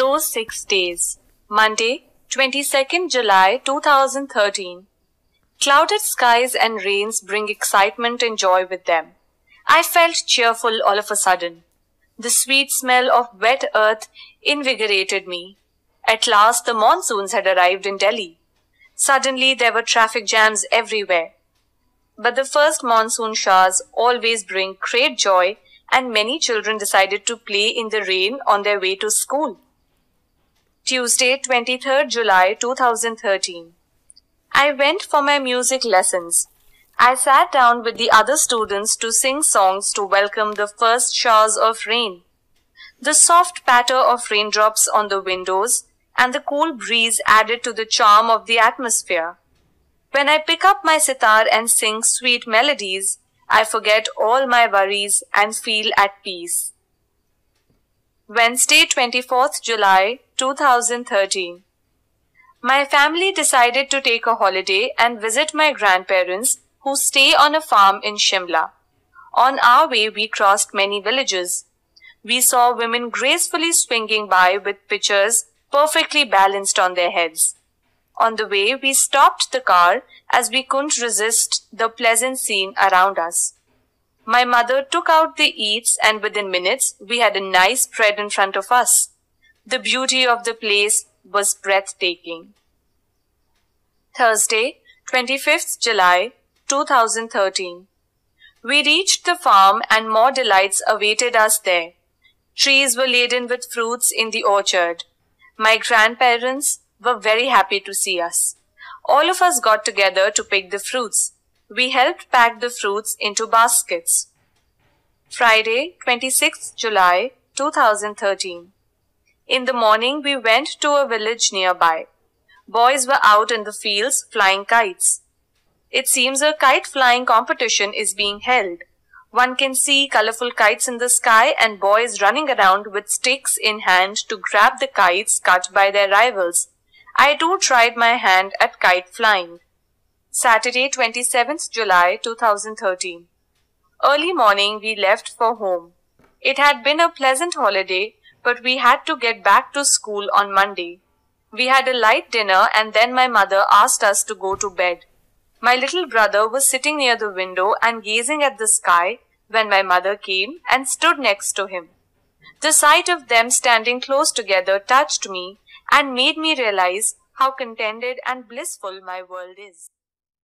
Those 6 days. Monday, 22nd July 2013. Clouded skies and rains bring excitement and joy with them. I felt cheerful all of a sudden. The sweet smell of wet earth invigorated me. At last the monsoons had arrived in Delhi. Suddenly there were traffic jams everywhere. But the first monsoon showers always bring great joy, and many children decided to play in the rain on their way to school. Tuesday, 23rd July 2013. I went for my music lessons. I sat down with the other students to sing songs to welcome the first showers of rain. The soft patter of raindrops on the windows and the cool breeze added to the charm of the atmosphere. When I pick up my sitar and sing sweet melodies, I forget all my worries and feel at peace. Wednesday, 24th July 2013. My family decided to take a holiday and visit my grandparents who stay on a farm in Shimla. On our way, we crossed many villages. We saw women gracefully swinging by with pitchers perfectly balanced on their heads. On the way, we stopped the car as we couldn't resist the pleasant scene around us. My mother took out the eats and within minutes, we had a nice spread in front of us. The beauty of the place was breathtaking. Thursday, 25th July 2013. We reached the farm and more delights awaited us there. Trees were laden with fruits in the orchard. My grandparents were very happy to see us. All of us got together to pick the fruits. We helped pack the fruits into baskets. Friday, 26th July 2013. In the morning, we went to a village nearby. Boys were out in the fields flying kites. It seems a kite flying competition is being held. One can see colorful kites in the sky and boys running around with sticks in hand to grab the kites cut by their rivals. I too tried my hand at kite flying. Saturday, 27th July 2013. Early morning we left for home. It had been a pleasant holiday, but we had to get back to school on Monday. We had a light dinner and then my mother asked us to go to bed. My little brother was sitting near the window and gazing at the sky when my mother came and stood next to him. The sight of them standing close together touched me and made me realize how contented and blissful my world is.